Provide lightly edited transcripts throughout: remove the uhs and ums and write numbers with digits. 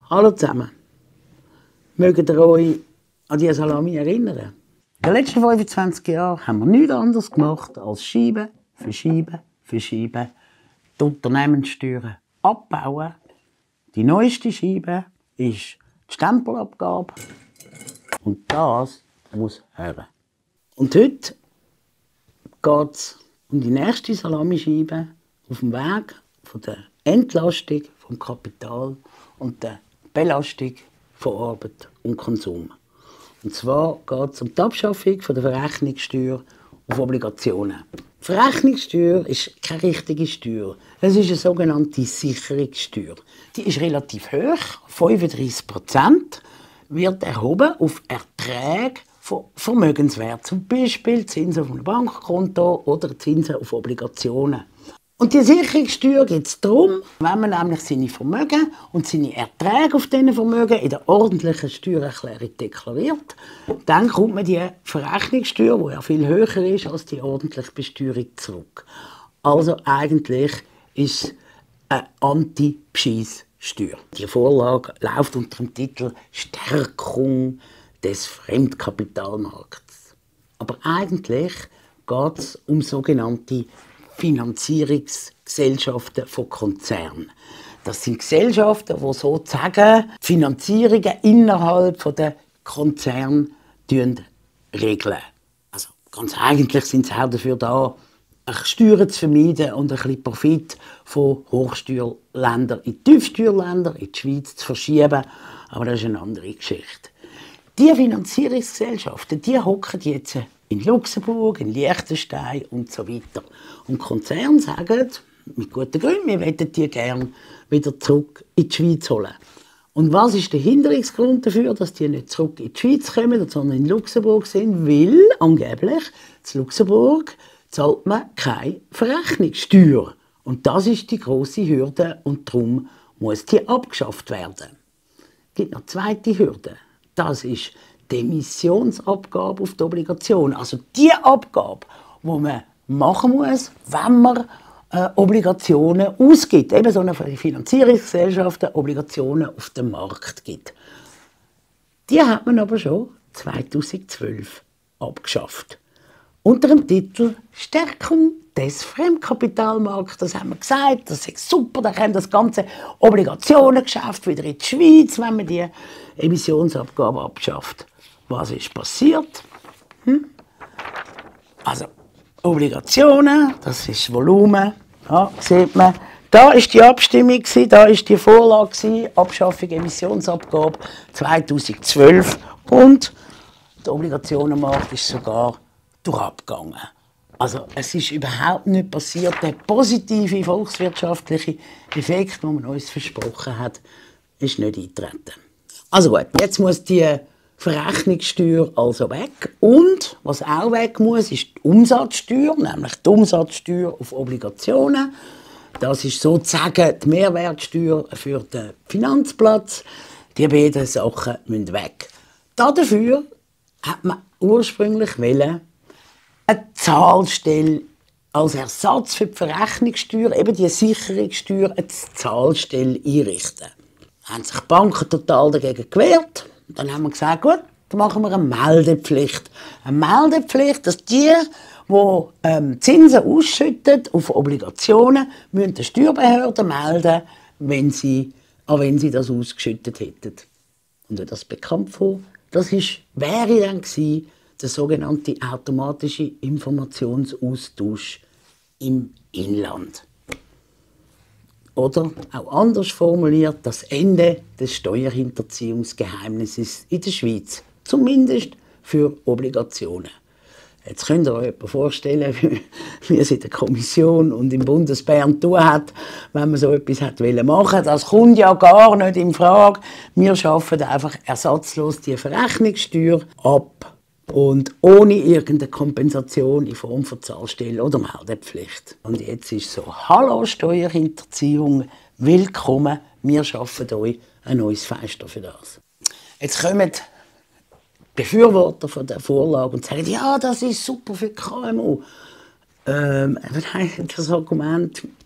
Hallo zusammen. Mögt ihr euch an diese Salami erinnern? In den letzten 25 Jahren haben wir nichts anderes gemacht, als Scheiben für Scheiben für Scheiben die Unternehmenssteuern abbauen. Die neueste Scheibe ist die Stempelabgabe. Und das muss hören. Und heute geht es um die nächste Salamischeibe auf dem Weg von der Entlastung vom Kapital und der Belastung von Arbeit und Konsum. Und zwar geht es um die Abschaffung von der Verrechnungssteuer auf Obligationen. Die Verrechnungssteuer ist keine richtige Steuer. Es ist eine sogenannte Sicherungssteuer. Die ist relativ hoch, 35%, wird erhoben auf Erträge von Vermögenswert, zum Beispiel Zinsen auf einem Bankkonto oder Zinsen auf Obligationen. Und die Sicherungssteuer gibt es darum, wenn man nämlich seine Vermögen und seine Erträge auf diesen Vermögen in der ordentlichen Steuererklärung deklariert, dann kommt man die Verrechnungssteuer, die ja viel höher ist als die ordentliche Besteuerung, zurück. Also eigentlich ist es eine Anti-Bescheisssteuer. Die Vorlage läuft unter dem Titel «Stärkung des Fremdkapitalmarkts». Aber eigentlich geht es um sogenannte Finanzierungsgesellschaften von Konzernen. Das sind Gesellschaften, die sozusagen die Finanzierungen innerhalb der Konzerne regeln. Also ganz eigentlich sind sie auch dafür da, Steuern zu vermeiden und ein bisschen Profit von Hochsteuerländern in Tiefsteuerländer, in die Schweiz zu verschieben. Aber das ist eine andere Geschichte. Die Finanzierungsgesellschaften, die hocken jetzt in Luxemburg, in Liechtenstein und so weiter. Und Konzerne sagen, mit guten Gründen, wir möchten die gerne wieder zurück in die Schweiz holen. Und was ist der Hinderungsgrund dafür, dass die nicht zurück in die Schweiz kommen, sondern in Luxemburg sind? Weil angeblich in Luxemburg zahlt man keine Verrechnungssteuer. Und das ist die grosse Hürde und darum muss die abgeschafft werden. Es gibt noch eine zweite Hürde. Das ist die Emissionsabgabe auf die Obligation. Also die Abgabe, die man machen muss, wenn man Obligationen ausgibt. Eben so eine Finanzierungsgesellschaft Obligationen auf den Markt gibt. Die hat man aber schon 2012 abgeschafft. Unter dem Titel «Stärkung des Fremdkapitalmarkts». Das haben wir gesagt, das ist super, da kommt das ganze Obligationengeschäft wieder in die Schweiz, wenn man die Emissionsabgabe abschafft. Was ist passiert? Also Obligationen, das ist Volumen, ja, sieht man. Da ist die Abstimmung, da ist die Vorlage, Abschaffung Emissionsabgabe 2012 und der Obligationenmarkt ist sogar durchgegangen. Also es ist überhaupt nicht passiert. Der positive volkswirtschaftliche Effekt, den man uns versprochen hat, ist nicht eingetreten. Also gut, jetzt muss die Verrechnungssteuer also weg. Und was auch weg muss, ist die Umsatzsteuer, nämlich die Umsatzsteuer auf Obligationen. Das ist sozusagen die Mehrwertsteuer für den Finanzplatz. Die beiden Sachen müssen weg. Dafür hat man ursprünglich eine Zahlstelle als Ersatz für die Verrechnungssteuer, eben die Sicherungssteuer, eine Zahlstelle einrichten. Da haben sich die Banken total dagegen gewehrt. Dann haben wir gesagt, gut, dann machen wir eine Meldepflicht. Eine Meldepflicht, dass die Zinsen ausschütten auf Obligationen, müssen der Steuerbehörde melden, wenn sie das ausgeschüttet hätten. Und wenn das bekannt war, das wäre dann gewesen, der sogenannte automatische Informationsaustausch im Inland. Oder auch anders formuliert, das Ende des Steuerhinterziehungsgeheimnisses in der Schweiz. Zumindest für Obligationen. Jetzt könnt ihr euch vorstellen, wie es in der Kommission und im Bundesbern tun hat, wenn man so etwas machen wollte. Das kommt ja gar nicht in Frage. Wir schaffen einfach ersatzlos die Verrechnungssteuer ab. Und ohne irgendeine Kompensation in Form von Zahlstelle oder Meldepflicht. Und jetzt ist so, hallo Steuerhinterziehung, willkommen, wir schaffen euch ein neues Fenster für das. Jetzt kommen Befürworter von der Vorlage und sagen, ja, das ist super für KMU. Das Argument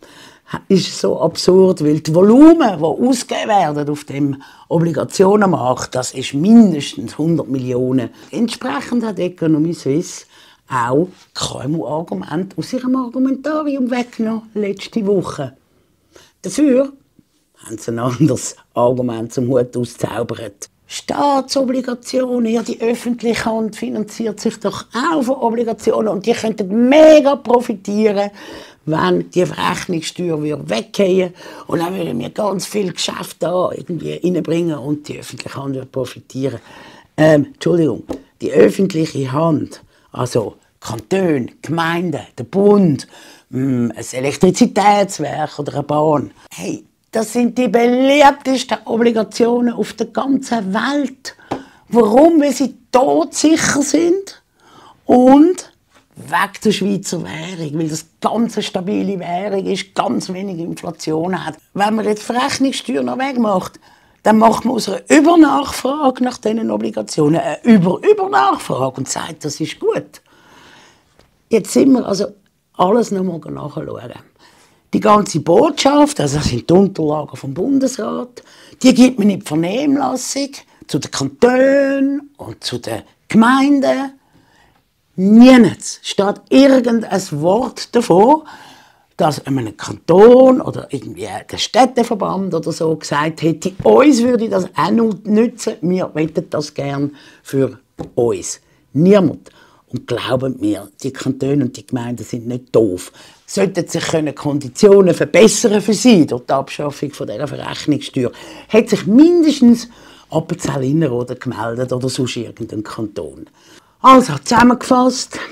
ist so absurd, weil die Volumen, die ausgegeben werden auf dem Obligationenmarkt, das ist mindestens 100 Millionen. Entsprechend hat Economy Suisse auch KMU-Argumente aus ihrem Argumentarium weggenommen, letzte Woche. Dafür haben sie ein anderes Argument zum Hut ausgezaubert. Staatsobligationen, ja, die öffentliche Hand finanziert sich doch auch von Obligationen und die könnten mega profitieren, wenn die Verrechnungssteuer weggehen und dann würden wir ganz viel Geschäft da irgendwie reinbringen und die öffentliche Hand würde profitieren. Entschuldigung, die öffentliche Hand, also Kantone, Gemeinden, der Bund, ein Elektrizitätswerk oder eine Bahn, hey, das sind die beliebtesten Obligationen auf der ganzen Welt. Warum? Weil sie todsicher sind und weg der Schweizer Währung, weil das ganz eine stabile Währung ist, ganz wenig Inflation hat. Wenn man jetzt die Verrechnungssteuer noch wegmacht, dann macht man aus einer Übernachfrage nach diesen Obligationen eine Übernachfrage und sagt, das ist gut. Jetzt sind wir also alles noch mal nachschauen. Die ganze Botschaft, also das sind die Unterlagen vom Bundesrat, die gibt man in die Vernehmlassung zu den Kantonen und zu den Gemeinden. Nirgends steht irgendein Wort davon, dass einem Kanton oder irgendwie der Städteverband oder so gesagt hätte, uns würde das auch nützen, wir möchten das gern für uns. Niemand. Und glauben mir, die Kantone und die Gemeinden sind nicht doof. Sollten sich Konditionen verbessern für sie durch die Abschaffung von dieser Verrechnungssteuer, hat sich mindestens Appenzell-Innerrhoden gemeldet oder sonst irgendein Kanton. Also, zusammengefasst,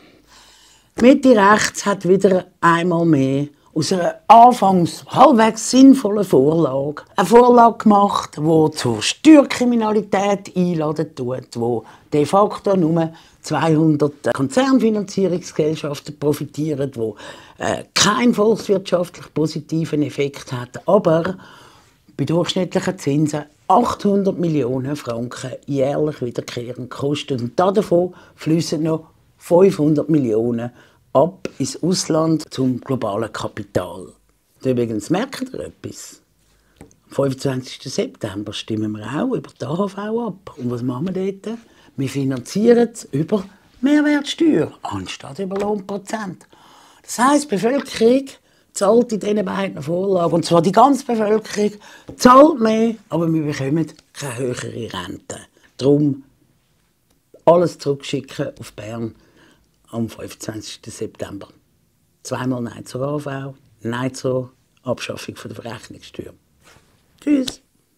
Mitte rechts hat wieder einmal mehr aus einer anfangs halbwegs sinnvollen Vorlage eine Vorlage gemacht, die zur Steuerkriminalität einladen tut, wo de facto nur 200 Konzernfinanzierungsgesellschaften profitieren, die keinen volkswirtschaftlich positiven Effekt hat, aber bei durchschnittlichen Zinsen 800 Millionen Franken jährlich wiederkehrend kosten. Und davon fließen noch 500 Millionen ab ins Ausland zum globalen Kapital. Und übrigens, merkt ihr etwas? Am 25. September stimmen wir auch über die AHV ab. Und was machen wir dort? Wir finanzieren es über Mehrwertsteuer anstatt über Lohnprozent. Das heisst, die Bevölkerung zahlt in diesen beiden Vorlagen, und zwar die ganze Bevölkerung, zahlt mehr, aber wir bekommen keine höhere Rente. Darum alles zurückschicken auf Bern am 25. September. Zweimal Nein zur AV, Nein zur Abschaffung der Verrechnungssteuer. Tschüss.